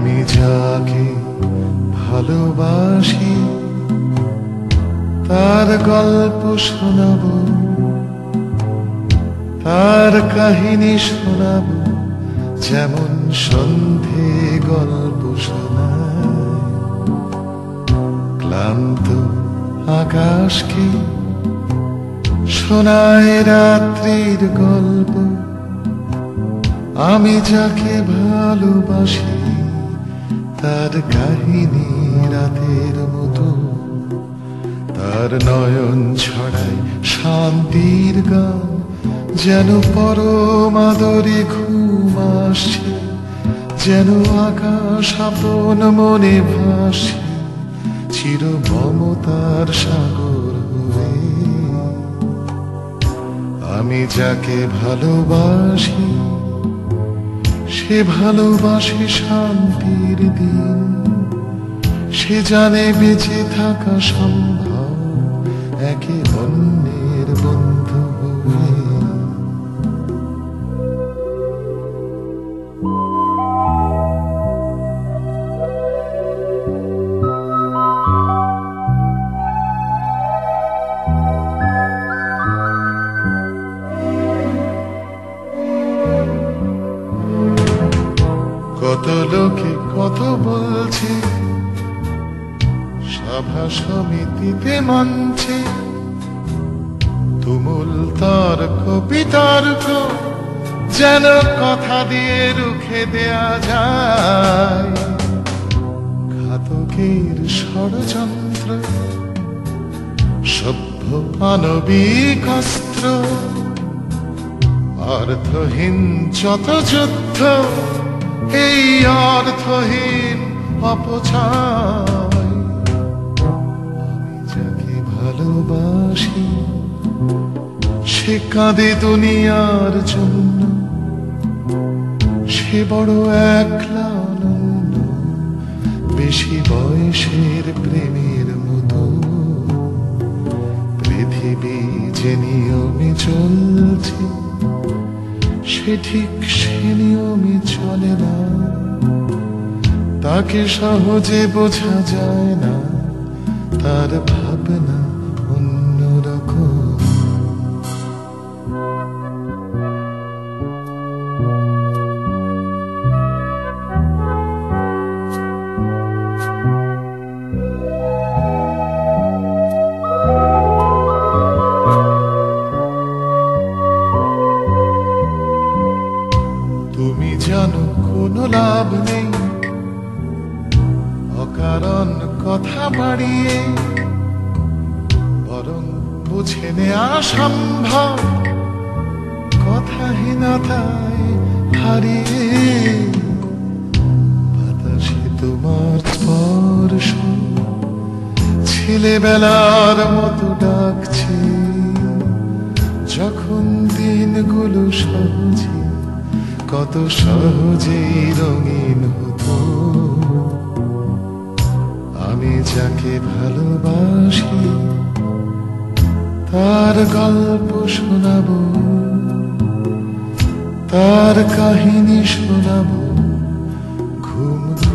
আমি যাকে ভালোবাসি তার গল্প শোনাবো, তার কাহিনী শোনাবো, যেমন সন্ধে গল্প শোনায়। ক্লান্ত আকাশকে শোনায় রাত্রির গল্প। আমি যাকে ভালোবাসি তার কাহিনী রাতের মতো, তার নয়ন ছড়ায় শান্তির গান, যেন পরম আদরে ঘুম আসছে, যেন আকাশ আপন মনে ভাসে চির মমতার সাগর হয়ে। আমি যাকে ভালোবাসি সে ভালোবাসে শান্তির দিন, সে জানে বেঁচে থাকা সম্ভব একে অন্যের বন্ধু হয়ে। কত লোকে কত বলছে, সভা সমিতিতে মঞ্চে তুমুল তর্ক বিতর্ক, যেন কথা দিয়ে রুখে দেয়া যায়। ঘাতকের ষড়যন্ত্র, সভ্য মানবিক অস্ত্র, অর্থহীন যত যুদ্ধ, এই অর্থহীন অপচয়। আমি যাকে ভালোবাসি সে কাঁদে দুনিয়ার জন্য, সে বড় একলা আনন্দ, বেশি বয়সের প্রেমের মতো। পৃথিবী যে নিয়মে চলছে সে ঠিক সে নিয়মে চলে না, তাকে সহজে বোঝা যায় না, তার ভাবনা অন্যরকম। তুমি জানো কোনো লাভ নেই অকারণ কথা বাড়িয়ে, বরং বুঝে নেয়া সম্ভব কথাহীনতায় হারিয়ে। বাতাসে তোমার স্পর্শ ছেলেবেলার মতো ডাকছে, যখন দিনগুলো সহজে কত সহজেই রঙিন হতো। আমি যাকে ভালোবাসি তার গল্প শোনাবো, তার কাহিনী শোনাবো, ঘুম